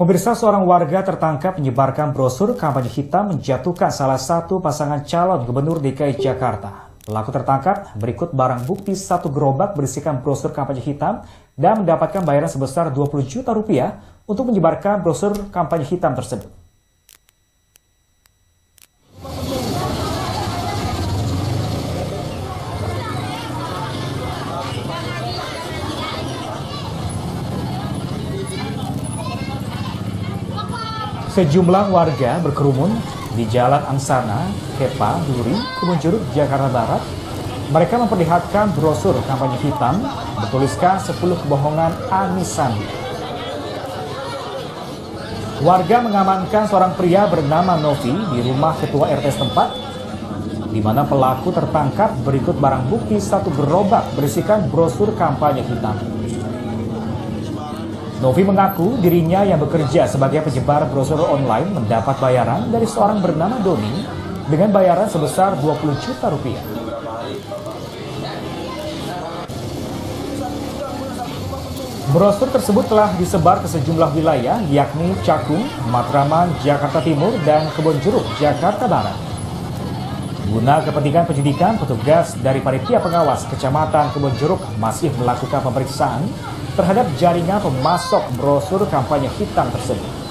Pemirsa, seorang warga tertangkap menyebarkan brosur kampanye hitam menjatuhkan salah satu pasangan calon gubernur DKI Jakarta. Pelaku tertangkap berikut barang bukti satu gerobak berisikan brosur kampanye hitam dan mendapatkan bayaran sebesar 20 juta rupiah untuk menyebarkan brosur kampanye hitam tersebut. Sejumlah warga berkerumun di Jalan Angsana, Kepa, Duri, Kebonjeruk, Jakarta Barat. Mereka memperlihatkan brosur kampanye hitam bertuliskan 10 kebohongan Anis Sandi. Warga mengamankan seorang pria bernama Novi di rumah ketua RT setempat, di mana pelaku tertangkap berikut barang bukti satu gerobak berisikan brosur kampanye hitam. Novi mengaku dirinya yang bekerja sebagai penyebar brosur online mendapat bayaran dari seorang bernama Doni dengan bayaran sebesar 20 juta rupiah. Brosur tersebut telah disebar ke sejumlah wilayah yakni Cakung, Matraman, Jakarta Timur, dan Kebonjeruk, Jakarta Barat. Guna kepentingan penyidikan, petugas dari Panitia Pengawas Kecamatan Kebonjeruk masih melakukan pemeriksaan terhadap jaringan pemasok brosur kampanye hitam tersebut.